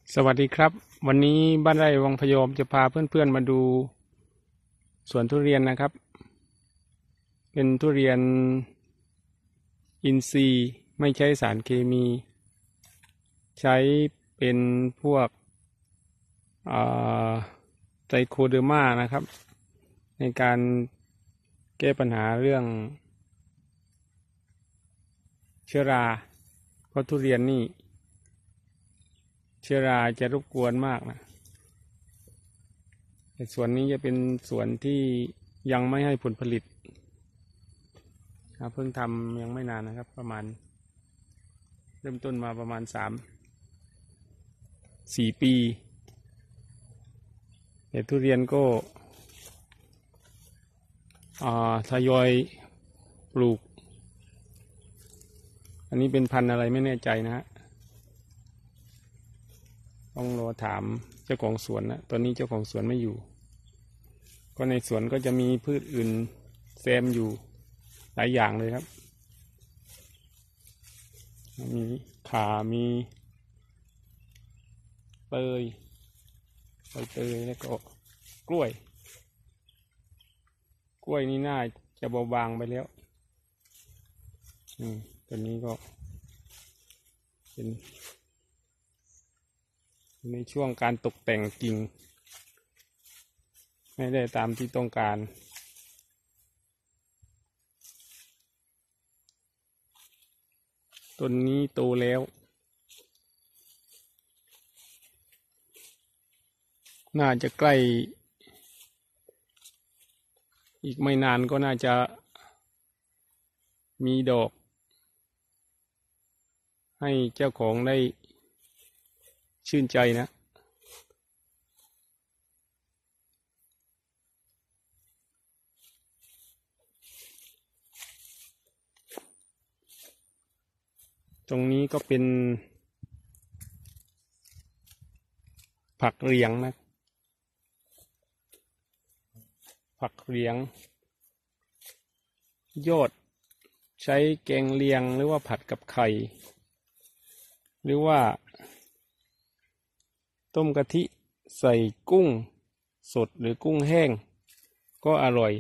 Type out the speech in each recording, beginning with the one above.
สวัสดีครับวันนี้บ้านไร่วังพยอมจะพาเพื่อนๆมาดูสวนทุเรียนนะครับเป็นทุเรียนอินทรีย์ไม่ใช้สารเคมีใช้เป็นพวกไตรโคเดอร์มานะครับในการแก้ปัญหาเรื่องเชื้อราเพราะทุเรียนนี่เชื้อราจะรบกวนมากนะแต่ส่วนนี้จะเป็นส่วนที่ยังไม่ให้ผลผลิตเพิ่งทำยังไม่นานนะครับประมาณเริ่มต้นมาประมาณ3-4 ปีแต่ทุเรียนก็ทยอยปลูกอันนี้เป็นพันธุ์อะไรไม่แน่ใจนะฮะต้องรอถามเจ้าของสวนนะตอนนี้เจ้าของสวนไม่อยู่ก็ในสวนก็จะมีพืชอื่นแซมอยู่หลายอย่างเลยครับมีข่ามีเตยใบเตยแล้วก็กล้วยนี่น่าจะเบาบางไปแล้วตัวนี้ก็เป็นในช่วงการตกแต่งกิ่งไม่ได้ตามที่ต้องการต้นนี้โตแล้วน่าจะใกล้อีกไม่นานก็น่าจะมีดอกให้เจ้าของได้ชื่นใจนะตรงนี้ก็เป็นผักเหลียงนะผักเหลียงยอดใช้แกงเลียงหรือว่าผัดกับไข่หรือว่าต้มกะทิใส่กุ้งสดหรือกุ้งแห้งก็อร่อย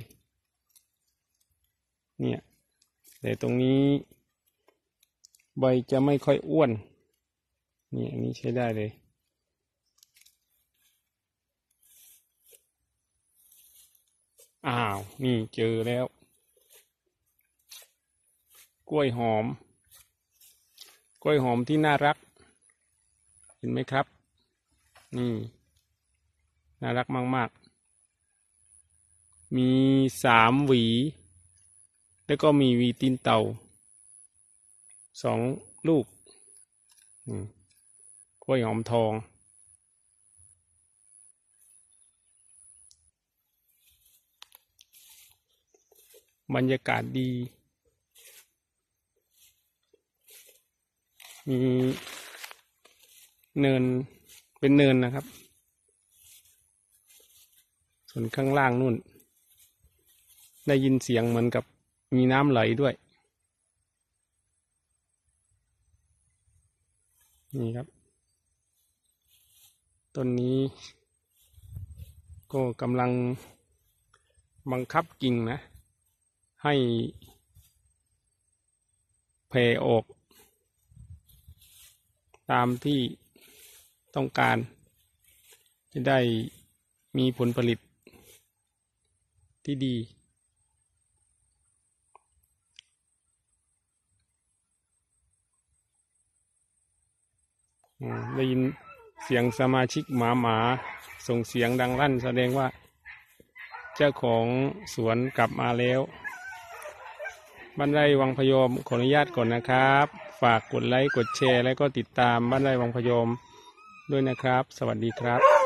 เนี่ยแต่ตรงนี้ใบจะไม่ค่อยอ้วนนี่อันนี้ใช้ได้เลยนี่เจอแล้วกล้วยหอมที่น่ารักเห็นไหมครับนี่น่ารักมากๆมี3 หวีแล้วก็มีหวีตีนเต่า2 ลูกกล้วยหอมทองบรรยากาศดีมีเนินเป็นเนินนะครับส่วนข้างล่างนู่นได้ยินเสียงเหมือนกับมีน้ำไหลด้วยนี่ครับต้นนี้ก็กำลังบังคับกิ่งนะให้แผ่ออกตามที่ต้องการจะได้มีผลผลิตที่ดีได้ยินเสียงสมาชิกหมาส่งเสียงดังลั่นแสดงว่าเจ้าของสวนกลับมาแล้วบ้านไร่วังพยอมขออนุญาตก่อนนะครับฝากกดไลค์กดแชร์และก็ติดตามบ้านไร่วังพยอมด้วยนะครับสวัสดีครับ